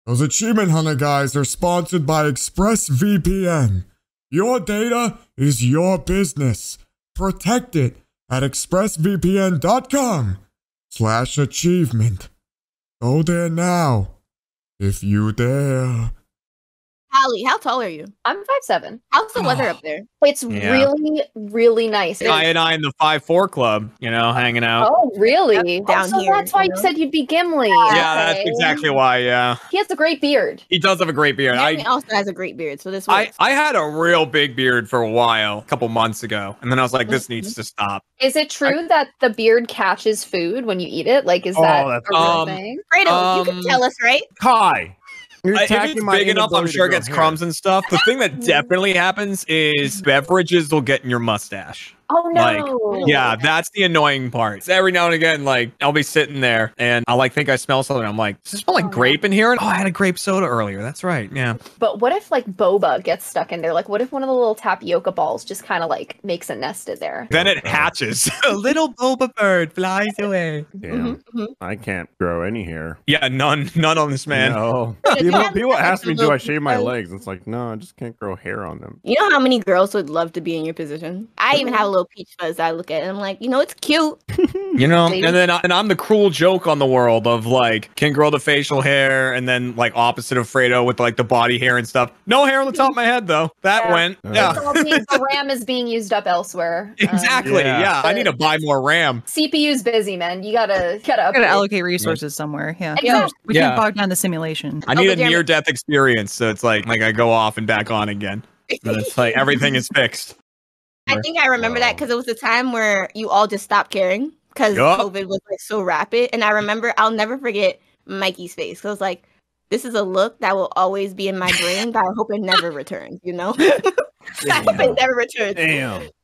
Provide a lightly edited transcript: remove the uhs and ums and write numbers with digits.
Those Achievement Hunter guys are sponsored by ExpressVPN. Your data is your business. Protect it at expressvpn.com/achievement. Go there now, if you dare. Hallie, how tall are you? I'm 5'7". How's the weather up there? It's really, really nice. I and I in the 5'4" club, hanging out. Oh, really? Down so here, that's why you you know? said you'd be Gimli. Yeah, that's Okay. exactly why, yeah. He has a great beard. He does have a great beard. Jeremy also has a great beard, so this works. I had a real big beard for a while, a couple months ago, and then I was like, this needs to stop. Is it true that the beard catches food when you eat it? Like, is that a real thing? Fredo, you can tell us, right? Kai. You're If it's big enough, I'm sure it gets crumbs and stuff. The thing that definitely happens is beverages will get in your mustache. Oh no! Like, yeah, that's the annoying part. So every now and again, like I'll be sitting there and I'll think I smell something. I'm like, does it smell like grape in here? And I had a grape soda earlier. That's right. Yeah. But what if like boba gets stuck in there? Like, what if one of the little tapioca balls just kind of like makes a nest in there? Then it hatches. A little boba bird flies away. Damn. I can't grow any hair. Yeah, none on this man. No. People ask me, do I shave my legs? It's like, no, I just can't grow hair on them. You know how many girls would love to be in your position? I even have a little peach fuzz I look at it and I'm like, it's cute. And I'm the cruel joke on the world of like, can grow the facial hair and then like opposite of Fredo with like the body hair and stuff. No hair on the top of my head though. That went. Yeah. The RAM is being used up elsewhere. Exactly. Yeah. I need to buy more RAM. CPU's busy, man. You gotta upgrade. allocate resources somewhere. Yeah. Exactly. We can't bog down the simulation. I need a near-death experience, so it's like I go off and back on again. But it's like everything is fixed. I think I remember that because it was a time where you all just stopped caring because COVID was like so rapid. And I remember, I'll never forget Mikey's face. Because I was like, this is a look that will always be in my brain, but I hope it never returns, I hope it never returns. Damn.